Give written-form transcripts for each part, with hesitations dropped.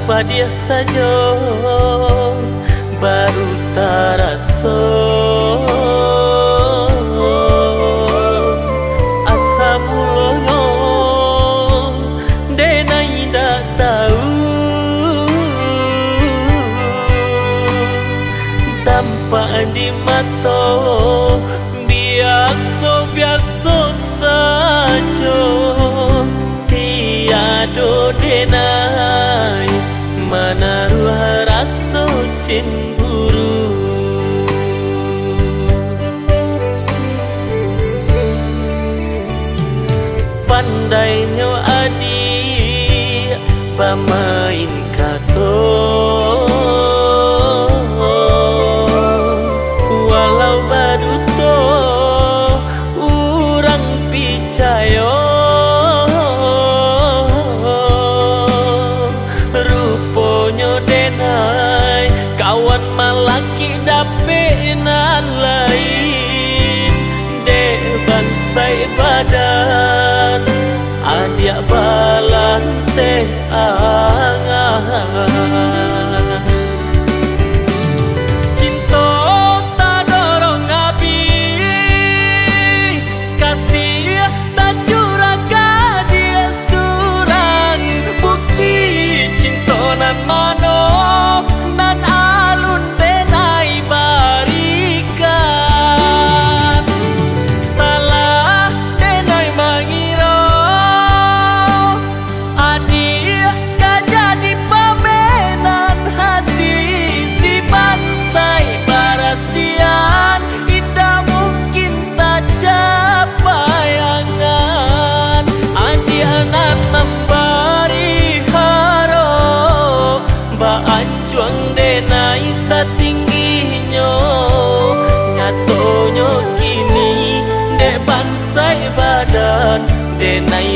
Padia saja baru taraso asa mulonyo denai dak tahu tampak di mata biasa saja tiado denai menaruh rasa cemburu. Pandainya adik pemain kato, walau baduto urang picayo ruponyo denai kawan malaki dapenan lain dek bansai badan adia balan teh angan cinta tak dorong api kasih tak curahkan dia surang bukti cinta nan mano nan alun denai barikan salah denai mengira adik gak jadi pamenan hati si bansai barasian indah mungkin tak capayangan adik anak memberi haro ba anjuang denai satingginya nyatonyo kini dek bansai badan denai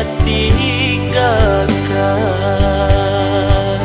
batinggalkan.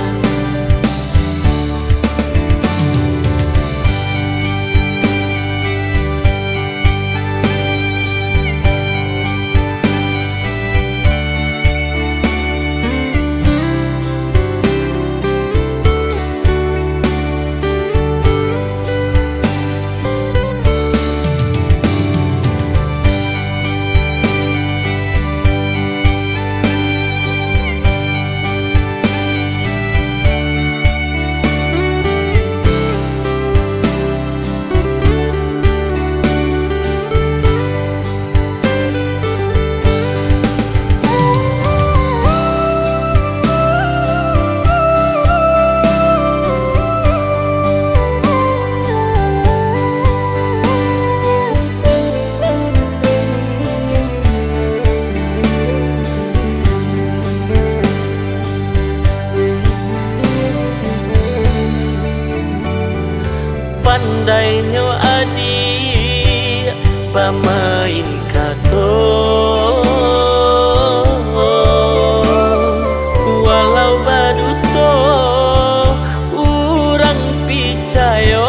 Pandainya adik pemain kato, walau baduto urang picayo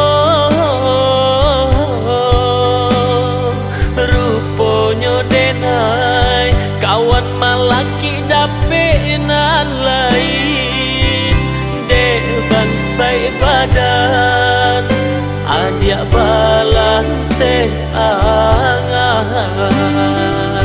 ruponyo denai kawan malaki dapenan lain dek bansai badan adia balan teh angan